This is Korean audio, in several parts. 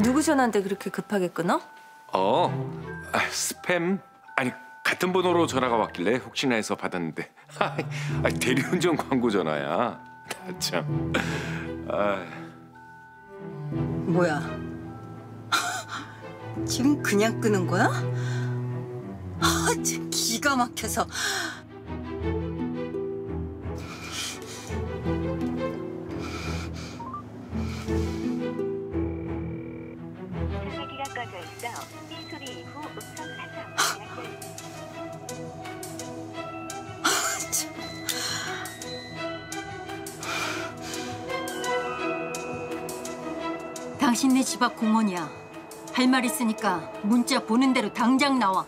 누구 전화인데 그렇게 급하게 끊어? 스팸? 아니 같은 번호로 전화가 왔길래 혹시나 해서 받았는데 대리운전 광고 전화야. 나 참. 뭐야? 지금 그냥 끄는 거야? 참 기가 막혀서. 전화기가 꺼져 있어 이 소리 이후 음성 사정 당신네 집 앞 공원이야. 할 말 있으니까 문자 보는 대로 당장 나와.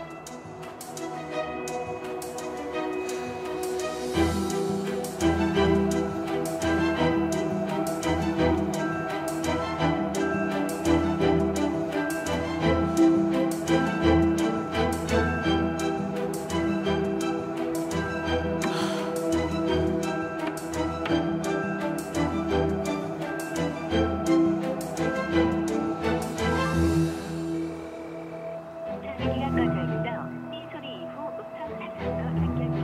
전화기가 꺼져 있어 이 소리 이후 음성 사정으로 연결.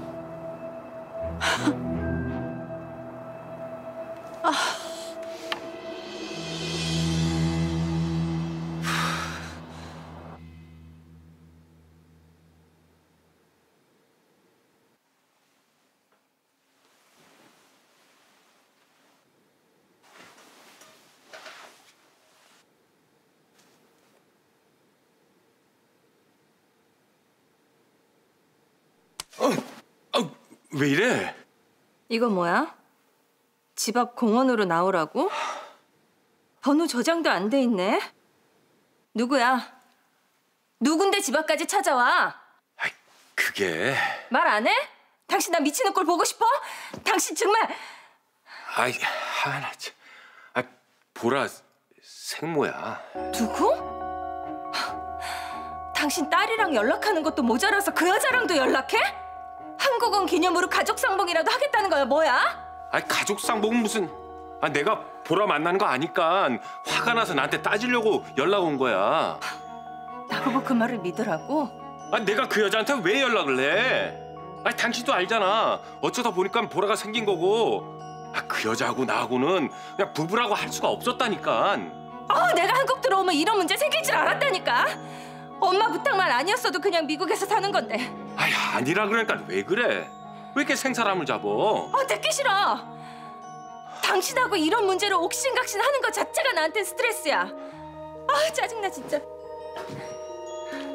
왜 이래? 이거 뭐야? 집 앞 공원으로 나오라고? 번호 저장도 안 돼 있네. 누구야? 누군데 집 앞까지 찾아와? 그게 말 안 해? 당신 나 미치는 꼴 보고 싶어? 당신 정말... 하나 참. 보라 생모야. 누구? 당신 딸이랑 연락하는 것도 모자라서 그 여자랑도 연락해? 한국은 기념으로 가족 상봉이라도 하겠다는 거야, 뭐야? 가족 상봉은 무슨? 내가 보라 만나는 거 아니까 화가 나서 나한테 따지려고 연락 온 거야. 나보고 그 말을 믿으라고? 내가 그 여자한테 왜 연락을 해? 당신도 알잖아. 어쩌다 보니까 보라가 생긴 거고. 그 여자하고 나하고는 그냥 부부라고 할 수가 없었다니까. 내가 한국 들어오면 이런 문제 생길 줄 알았다니까. 엄마 부탁만 아니었어도 그냥 미국에서 사는 건데. 아니라 그러니까 왜 그래? 왜 이렇게 생사람을 잡어? 듣기 싫어. 당신하고 이런 문제로 옥신각신 하는 것 자체가 나한텐 스트레스야. 짜증나 진짜.